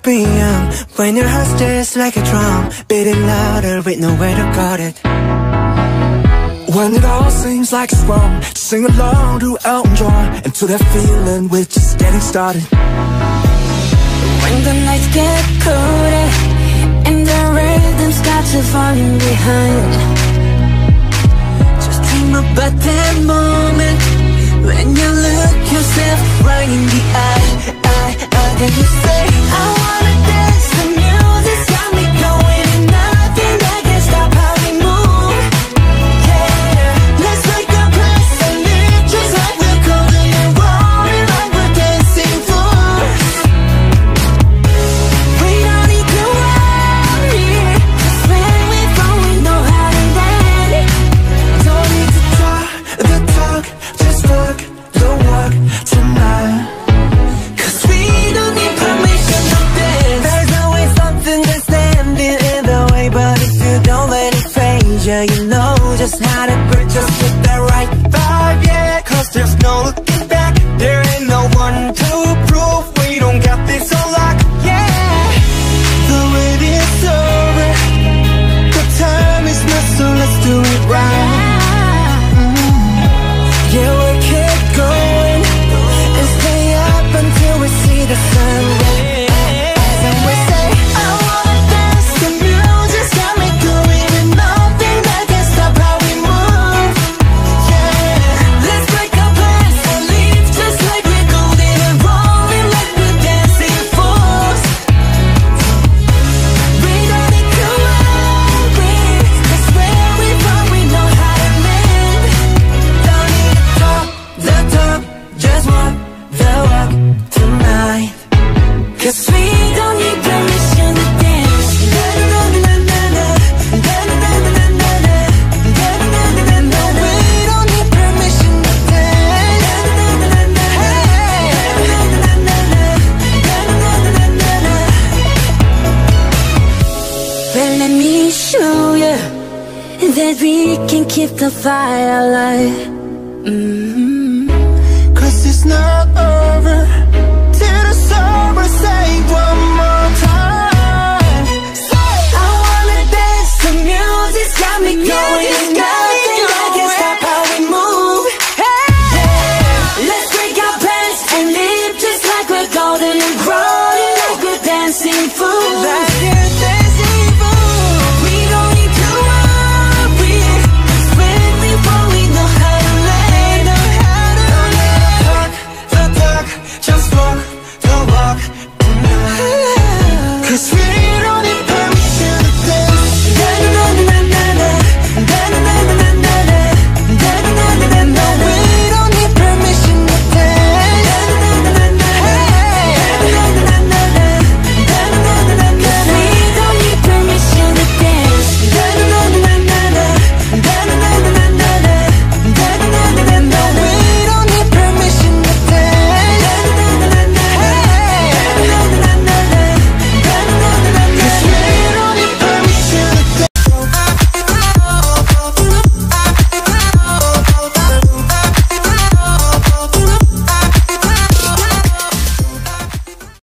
be young when your heart stays like a drum, beating louder with nowhere to guard it. When it all seems like it's wrong, sing along to Elton John, and to that feeling we're just getting started. When the nights get colder and the rhythm starts to falling behind, just dream about that moment when you look yourself right in the eye, and you say, I wanna dance, the music's got me going, and nothing that can stop how we move. Yeah, let's make a place and live just like we're golden and rolling like we're dancing fools. We don't need to worry, 'cause when we're gone we know how to dance. Don't need to talk the talk, just walk the walk tonight. 'Cause we don't need permission to dance. There's always something that's standing in the way, but if you don't let it phase you, you know just how to break. Just with that right vibe, yeah. 'Cause there's no looking back. There ain't no one to prove we don't got this on lock, yeah. The wait is over, the time is not, so let's do it right. Yeah, we'll keep going and stay up until we see the sun rise. And we say, I wanna dance, the music's got me going, and nothing that can stop how we move. Yeah, let's break our plans and leave just like we're golden and rolling like we're dancing fools. We don't need to worry, 'cause where we're from we know how to live. Don't need to talk the talk, just walk the walk tonight. 'Cause we don't need permission to dance. We don't need permission to dance. Well, let me show you that we can keep the fire alive. 'Cause it's not over till the summer, say one more